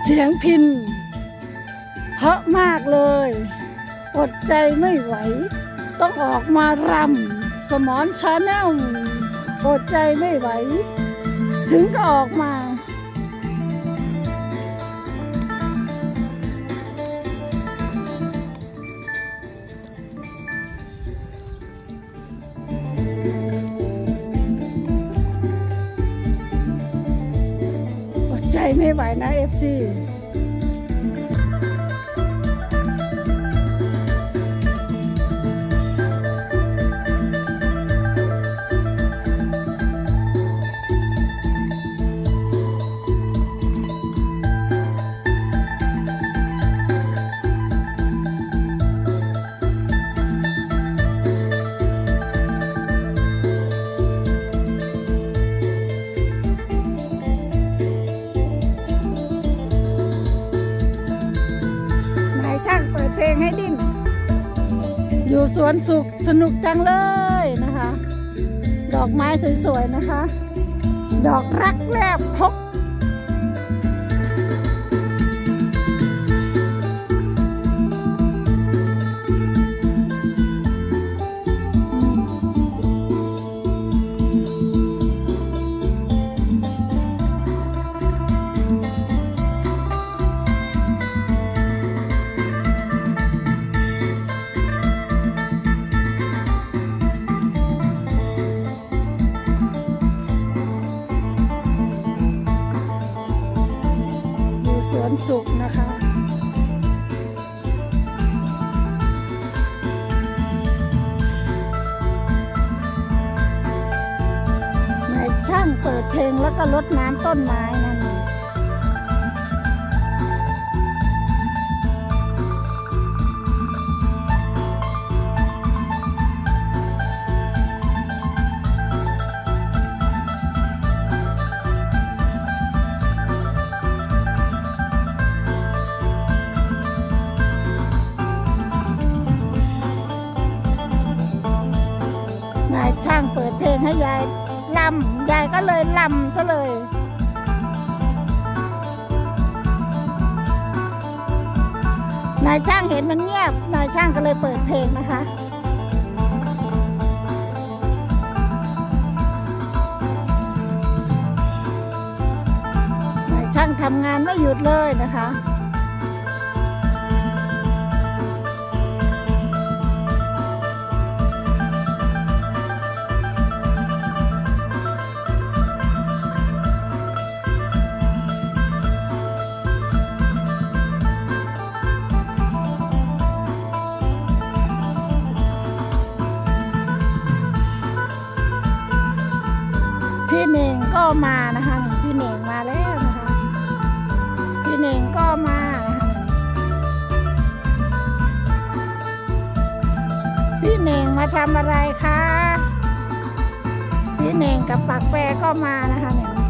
เสียงพิณเพราะมากเลยอดใจไม่ไหวต้องออกมารำสมรชาแนลอดใจไม่ไหวถึงก็ออกมาอดใจไม่ไหวนะ FCช่างเปิดเพลงให้ดิ้นอยู่สวนสุขสนุกจังเลยนะคะดอกไม้สวยๆนะคะดอกรักแลบพกสวนสุขนะคะนายช่างเปิดเพลงแล้วก็รดน้ำต้นไม้นั่นนายช่างเปิดเพลงให้ยายลำยายก็เลยลำซะเลยนายช่างเห็นมันเงียบนายช่างก็เลยเปิดเพลงนะคะนายช่างทำงานไม่หยุดเลยนะคะพี่เน่งก็มานะคะพี่เน่งมาแล้วนะคะพี่เน่งก็มาพี่เน่งมาทำอะไรคะพี่เน่งกับปักแปรก็มานะคะเนี่ย